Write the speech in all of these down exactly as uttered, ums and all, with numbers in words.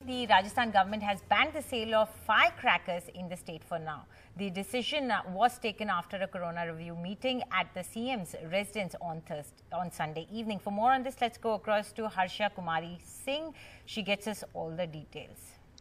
The Rajasthan government has banned the sale of firecrackers in the state for now. The decision was taken after a Corona review meeting at the C M's residence on Thursday, on Sunday evening. For more on this, let's go across to Harsha Kumari Singh. She gets us all the details.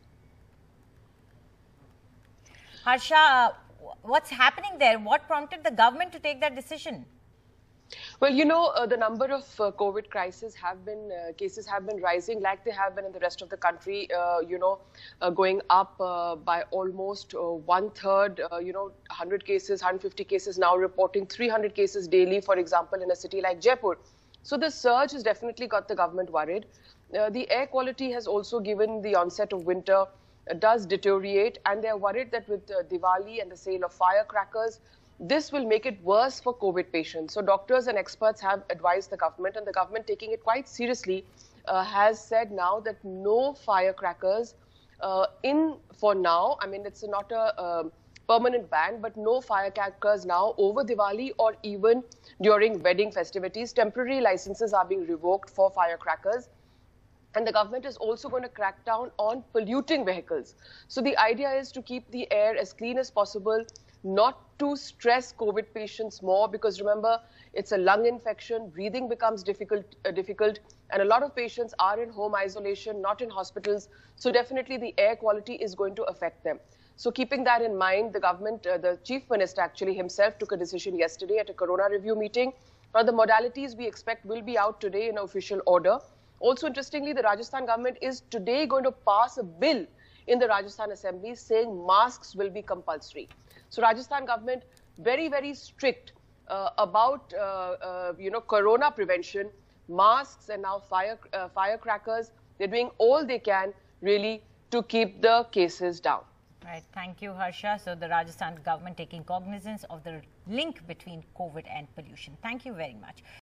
Harsha, what's happening there? What prompted the government to take that decision? Well, you know, uh, the number of uh, COVID crises have been, uh, cases have been rising like they have been in the rest of the country, uh, you know, uh, going up uh, by almost uh, one third, uh, you know, one hundred cases, one hundred fifty cases now reporting three hundred cases daily, for example, in a city like Jaipur. So the surge has definitely got the government worried. Uh, the air quality has also, given the onset of winter, uh, does deteriorate, and they're worried that with uh, Diwali and the sale of firecrackers, this will make it worse for COVID patients. So doctors and experts have advised the government, and the government, taking it quite seriously, uh, has said now that no firecrackers uh, in for now. I mean, it's not a uh, permanent ban, but no firecrackers now over Diwali or even during wedding festivities. Temporary licenses are being revoked for firecrackers. And the government is also going to crack down on polluting vehicles. So the idea is to keep the air as clean as possible, not to stress COVID patients more, because remember, it's a lung infection, breathing becomes difficult, uh, difficult, and a lot of patients are in home isolation, not in hospitals. So definitely the air quality is going to affect them. So keeping that in mind, the government, uh, the chief minister actually himself took a decision yesterday at a Corona review meeting. Now the modalities we expect will be out today in official order. Also, interestingly, the Rajasthan government is today going to pass a bill in the Rajasthan Assembly saying masks will be compulsory. So Rajasthan government very, very strict uh, about, uh, uh, you know, corona prevention, masks and now fire, uh, firecrackers. They're doing all they can really to keep the cases down. Right. Thank you, Harsha. So the Rajasthan government taking cognizance of the link between COVID and pollution. Thank you very much.